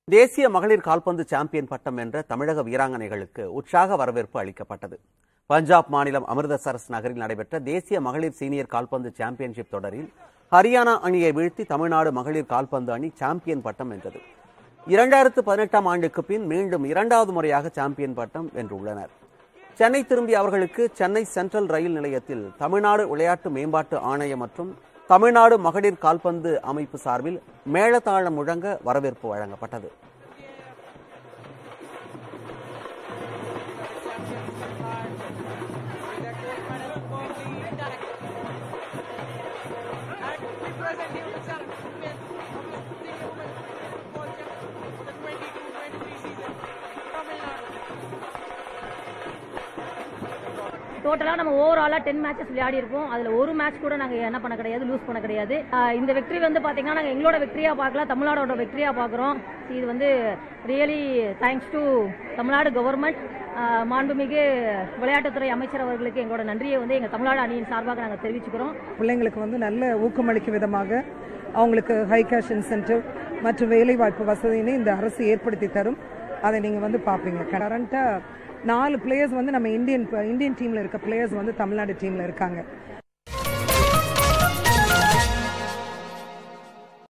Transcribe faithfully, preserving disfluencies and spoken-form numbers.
தேசிய மகளிர் கால்பந்து சாம்பியன் பட்டம் வென்ற தமிழக வீராங்கனைகளுக்கு உற்சாக வரவேற்பு அளிக்கப்பட்டது. பஞ்சாப் மாநிலம் அமிர்தசரஸ் நகரில் நடைபெற்ற தேசிய மகளிர் சீனியர் கால்பந்து சாம்பியன்ஷிப் தொடரில் ஹரியானா அணியை வீழ்த்தி தமிழ்நாடு மகளிர் கால்பந்து அணி சாம்பியன் பட்டம் வென்றது. இரண்டாயிரத்து பதினெட்டாம் ஆண்டுக்கு பின் மீண்டும் இரண்டாவது முறையாக சாம்பியன் பட்டம் வென்றுள்ளனர். சென்னை திரும்பிய அவர்களுக்கு சென்னை சென்ட்ரல் ரயில் நிலையத்தில் தமிழ்நாடு விளையாட்டு மேம்பாட்டு ஆணையம் மற்றும் தமிழ்நாடு மகளிர் கால்பந்து அமைப்பு சார்பில் மேளதாளம் முழங்க வரவேற்பு வழங்கப்பட்டது. டோட்டலாக நம்ம ஓவராலாக டென் மேட்சஸ் விளையாடி இருப்போம். அதில் ஒரு மேட்ச் கூட நாங்கள் என்ன பண்ண கிடையாது, லூஸ் பண்ண கிடையாது. இந்த வெற்றி வந்து பார்த்தீங்கன்னா நாங்கள் எங்களோட வெற்றியாக பார்க்கலாம், தமிழ்நாடோட வெற்றியாக பார்க்குறோம். இது வந்து really thanks to Tamil Nadu government, மாண்புமிகு விளையாட்டுத்துறை அமைச்சர் அவர்களுக்கு எங்களோட நன்றியை வந்து எங்கள் தமிழ்நாடு அணியின் சார்பாக நாங்கள் தெரிவிச்சுக்கிறோம். பிள்ளைங்களுக்கு வந்து நல்ல ஊக்கமளிக்கும் விதமாக அவங்களுக்கு ஹை கேஷ் இன்சென்டிவ் மற்றும் வேலைவாய்ப்பு வசதின்னு இந்த அரசு ஏற்படுத்தி தரும். அதை நீங்கள் வந்து பார்ப்பீங்க. கரண்ட்டாக நாலு பிளேயர்ஸ் வந்து நம்ம இந்தியன் இந்தியன் டீமில் இருக்க பிளேயர்ஸ் வந்து தமிழ்நாடு டீமில் இருக்காங்க.